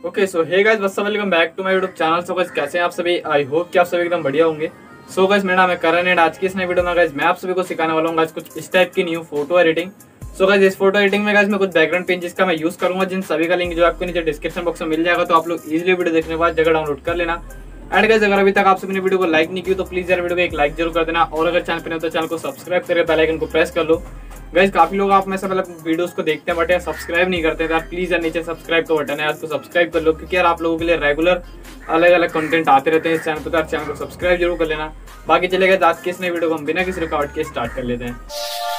Okay so hey guys what's up, welcome back to my YouTube channel. So guys कैसे हैं आप सभी? I hope कि आप सभी एकदम बढ़िया होंगे। सो गाइस मेरा नाम है करण एंड आज की इस नई वीडियो में गाइस मैं आप सभी को सिखाने वाला हूँ गाइस कुछ इस टाइप की new photo editing. So guys इस फोटो एडिटिंग में गाइस मैं कुछ बैकग्राउंड पेजेस का मैं यूज करूंगा, जिन सभी का लिंक जो आपको नीचे डिस्क्रिप्शन बॉक्स में मिल जाएगा, तो आप लोग इजीली वीडियो देखने के बाद जगह डाउनलोड कर लेना। एंड गाइस अगर अभी तक आप सभी ने वीडियो को लाइक नहीं की तो प्लीज यार वीडियो को एक लाइक जरूर कर देना, और अगर चैनल पर नहीं हो तो चैनल को सब्सक्राइब करके बेल आइकन को प्रेस कर लो। गाइस काफी लोग आप में से मतलब वीडियोस को देखते हैं बट यार सब्सक्राइब नहीं करते, तो यार प्लीज यार नीचे सब्सक्राइब का बटन है यार, उसको सब्सक्राइब कर लो, क्योंकि यार आप लोगों के लिए रेगुलर अलग अलग कंटेंट आते रहते हैं इस चैनल पर, तो यार चैनल को सब्सक्राइब जरूर कर लेना। बाकी चलेगा आज के इस नई वीडियो को हम बिना किसी रुकावट के स्टार्ट कर लेते हैं।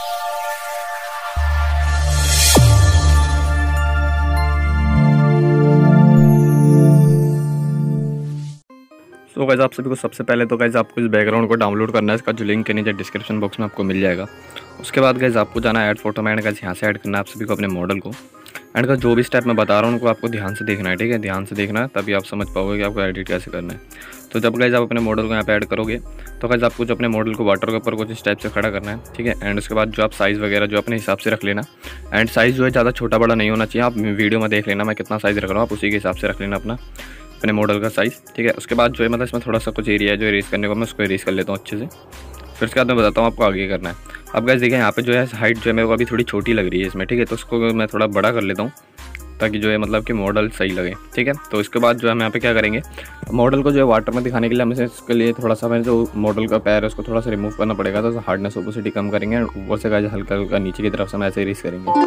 तो गाइस आप सभी को सबसे पहले तो गाइस आपको इस बैकग्राउंड को डाउनलोड करना है, इसका जो लिंक है नीचे डिस्क्रिप्शन बॉक्स में आपको मिल जाएगा। उसके बाद गाइस आपको जाना है ऐड फोटो में, एंड गाइस यहाँ से ऐड करना है आप सभी को अपने मॉडल को। एंड गाइस जो भी स्टेप मैं बता रहा हूँ उनको आपको ध्यान से देखना है, ठीक है? ध्यान से देखना है तभी आप समझ पाओगे कि आपको एडिट कैसे करना है। तो जब गाइस आप अपने मॉडल को यहाँ पे ऐड करोगे तो गाइस आपको जो अपने मॉडल को वाटर के ऊपर कुछ इस टाइप से खड़ा करना है, ठीक है? एंड उसके बाद जो आप साइज़ वगैरह जो अपने हिसाब से रख लेना। एंड साइज़ जो है ज़्यादा छोटा बड़ा नहीं होना चाहिए, आप वीडियो में देख लेना मैं कितना साइज़ रख रहा हूँ, आप उसी के हिसाब से रख लेना अपने मॉडल का साइज़, ठीक है? उसके बाद जो है मतलब इसमें थोड़ा सा कुछ एरिया है जो इरेज करने को, मैं उसको इरेज कर लेता हूँ अच्छे से। फिर उसके बाद मैं बताता हूँ आपको आगे करना है। अब गाइस देखिए यहाँ पे जो है हाइट जो है मेरे को अभी थोड़ी छोटी लग रही है इसमें, ठीक है? तो उसको मैं थोड़ा बड़ा कर लेता हूँ ताकि जो है मतलब कि मॉडल सही लगे, ठीक है? तो इसके बाद जो है हम यहाँ पे क्या करेंगे, मॉडल को जो है वाटर में दिखाने के लिए हमें इसके लिए थोड़ा सा मैं जो मॉडल का पैर है उसको थोड़ा सा रिमूव करना पड़ेगा, तो हार्डनेस ओपेसिटी कम करेंगे। ऊपर से गाइस हल्का हल्का नीचे की तरफ से हम ऐसे इरेज करेंगे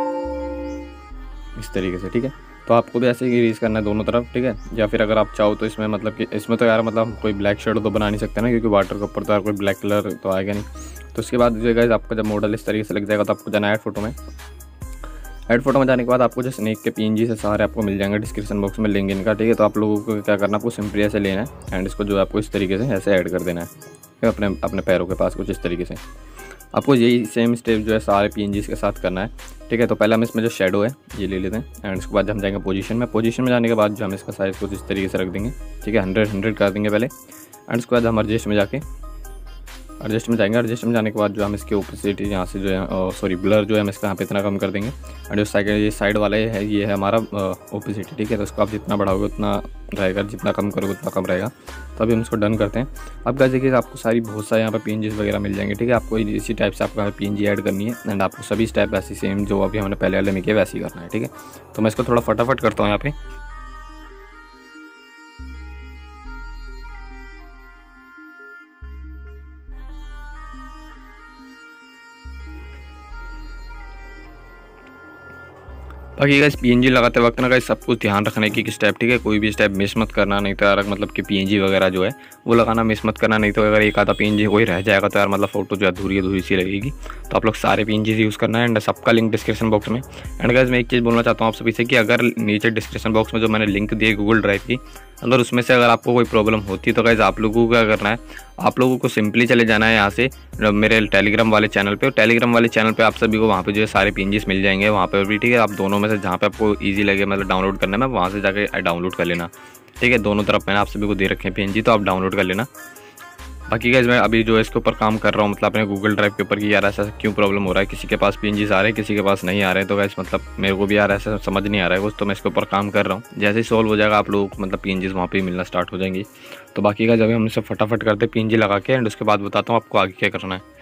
इस तरीके से, ठीक है? तो आपको भी ऐसे ही इरेज करना है दोनों तरफ, ठीक है? या फिर अगर आप चाहो तो इसमें मतलब कि इसमें तो यार मतलब कोई ब्लैक शेड तो बना नहीं सकते ना, क्योंकि वाटर के ऊपर तो यार कोई ब्लैक कलर तो आएगा नहीं। तो उसके बाद जो गाइस आपका जब मॉडल इस तरीके से लग जाएगा तो आपको जाना है ऐड फोटो में। ऐड फोटो में जाने के बाद आपको जो स्नेक के PNG से सारे आपको मिल जाएंगे, डिस्क्रिप्शन बॉक्स में लिंक इनका, ठीक है? तो आप लोगों को क्या करना है, आपको सिंपली ऐसे लेना है एंड इसको जो है आपको इस तरीके से ऐसे ऐड कर देना है अपने पैरों के पास कुछ इस तरीके से। आपको यही सेम स्टेप जो है सारे PNGs के साथ करना है, ठीक है? तो पहले हम इसमें जो शेडो है ये ले लेते हैं एंड उसके बाद हम जाएंगे पोजीशन में। पोजीशन में जाने के बाद जो हम इसका साइज़ कुछ इस तरीके से रख देंगे, ठीक है? 100 कर देंगे पहले। एंड उसके बाद हम एडजस्ट में जाएंगे। एडजस्ट में जाने के बाद जो हम इसके ओपेसिटी यहाँ से जो है ब्लर जो है हम इसका यहाँ पे इतना कम कर देंगे। एंड जो साइड वाला है ये है हमारा ओपेसिटी, ठीक है? तो उसको आप जितना बढ़ाओगे उतना रहेगा, जितना कम करोगे उतना कम रहेगा। तो अभी हम इसको डन करते हैं। अब गाइस देखिए आपको बहुत सारे यहाँ पे PNGs वगैरह मिल जाएंगे, ठीक है? आपको इसी टाइप से आपको PNG ऐड करनी है एंड आपको सभी स्टेप ऐसी सेम जो अभी हमने पहले वाले में किया वैसे ही करना है, ठीक है? तो मैं इसको थोड़ा फटाफट करता हूँ यहाँ पे। बाकी गाइस PNG लगाते वक्त ना गाइस सब कुछ ध्यान रखने की स्टेप, ठीक है? कोई भी स्टेप मिस मत करना, नहीं तो यार मतलब कि PNG वगैरह जो है वो लगाना मिस मत करना, नहीं तो अगर एक आधा PNG कोई रह जाएगा तो यार मतलब फोटो जो है अधूरी सी लगेगी। तो आप लोग सारे PNGs यूज़ करना है एंड सबका लिंक डिस्क्रिप्शन बॉक्स में। एंड गाइस मैं एक चीज़ बोलना चाहता हूँ आप सभी से कि अगर नीचे डिस्क्रिप्शन बॉक्स में जो मैंने लिंक दी है गूगल ड्राइव की, अगर उसमें से अगर आपको कोई प्रॉब्लम होती है तो गाइस आप लोगों को क्या करना है, आप लोगों को सिंपली चले जाना है यहाँ से मेरे टेलीग्राम वाले चैनल पे। टेलीग्राम वाले चैनल पे आप सभी को वहाँ पे जो है सारे PNGs मिल जाएंगे वहाँ पे भी, ठीक है? आप दोनों में से जहाँ पे आपको इजी लगे मतलब डाउनलोड करना है वहाँ से जाके डाउनलोड कर लेना, ठीक है? दोनों तरफ मैंने आप सभी को दे रखे हैं PNG, तो आप डाउनलोड कर लेना। बाकी गाइस मैं अभी जो इसके ऊपर काम कर रहा हूँ मतलब अपने गूगल ड्राइव के ऊपर कि यार ऐसा क्यों प्रॉब्लम हो रहा है, किसी के पास PNGs आ रहे हैं किसी के पास नहीं आ रहे हैं। तो गाइस मतलब मेरे को भी यार ऐसा समझ नहीं आ रहा है कुछ, तो मैं इसके ऊपर काम कर रहा हूँ। जैसे ही सॉल्व हो जाएगा आप लोगों को मतलब PNGs वहाँ पे मिलना स्टार्ट हो जाएंगी। तो बाकी गाइस अभी हम इसे फटाफट करते हैं PNG लगा के एंड उसके बाद बताता हूँ आपको आगे क्या करना है।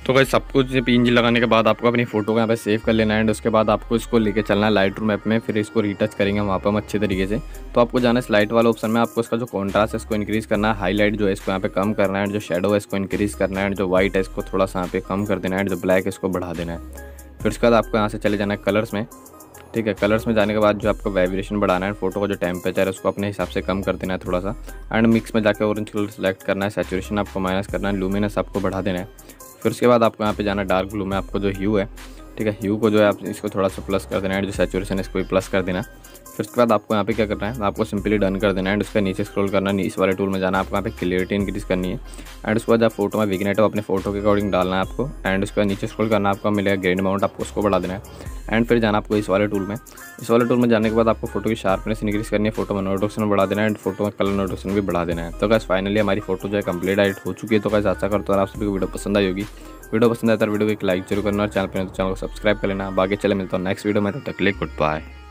तो गाइस सब कुछ PNG लगाने के बाद आपको अपनी फ़ोटो को यहाँ पे सेव कर लेना है एंड उसके बाद आपको इसको लेके चलना है लाइटरूम ऐप में, फिर इसको रीटच करेंगे वहाँ पर हम अच्छे तरीके से। तो आपको जाना है स्लाइट वाला ऑप्शन में, आपको इसका जो कॉन्ट्रास्ट है इसको इंक्रीज़ करना है, हाईलाइट जो है इसको यहाँ पे कम करना है, जो शेडो है इसको इंक्रीज़ करना है, जो वाइट है इसको थोड़ा सा यहाँ पे कम कर देना है, जो ब्लैक है इसको बढ़ा देना है। फिर उसके बाद आपको यहाँ से चले जाना है कलर्स में, ठीक है। कलर्स में जाने के बाद जो आपको वाइब्रेशन बढ़ाना है, फोटो का जो टेम्परेचर है उसको अपने हिसाब से कम कर देना है थोड़ा सा, एंड मिक्स में जाकर ऑरेंज कलर सेलेक्ट करना है, सैचुरेशन आपको माइनस करना है, लुमिनस आपको बढ़ा देना है। फिर उसके बाद आपको यहाँ पे जाना डार्क ब्लू में, आपको जो ह्यू है, ठीक है, ह्यू को जो है आप इसको थोड़ा सा प्लस कर देना है, जो सैचुरेशन है इसको भी प्लस कर देना। फिर उसके बाद आपको यहाँ पे क्या करना है, आपको सिंपली डन कर देना है एंड उसका नीचे स्क्रॉल करना है, इस वाले टूल में जाना है, आपको यहाँ पे क्लियरिटी इंक्रीज करनी है एंड उसके बाद जब फोटो में विग्नेट हो अपने फोटो के अकॉर्डिंग डालना है आपको, एंड उसके बाद नीचे स्क्रॉल करना है, आपको मिलेगा ग्रेड अमाउंट, आपको उसको बढ़ा देना है एंड फिर जाना आपको इस वाले टूल में। इस वाले टूल में जाने के बाद आपको फोटो की शार्पनेस इंक्रीज करनी है, फोटो में नोटिफिकेशन बढ़ा देना है एंड फोटो में कलर नोटिफिकेशन भी बढ़ा देना है। तो गाइस फाइनली हमारी फोटो जो है कंप्लीट एडिट हो चुकी है। तो गाइस आशा करता हूँ आप सभी को वीडियो पसंद आई होगी। वीडियो पसंद आता है वीडियो को एक लाइक जरूर करना और चैनल पर तो चैनल को सब्सक्राइब कर लेना। बाकी चले मिलता हूँ नेक्स्ट वीडियो में, तब तक के लिए गुड बाय।